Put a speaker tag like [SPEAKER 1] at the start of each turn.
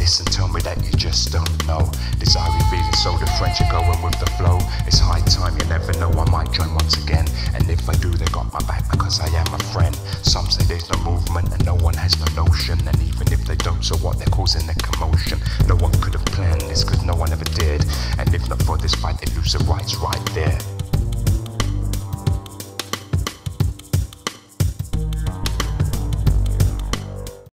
[SPEAKER 1] this and tell me that you just don't know. Desire revealing, so the French are going with the flow. It's high time, you never know, I might join once again. And if I do, they got my back because I am a friend. Some say there's no movement and no one has no notion. And even if they don't, so what, they're causing a commotion. No one could have planned this cause no one ever did. And if not for this fight, they lose the rights right there.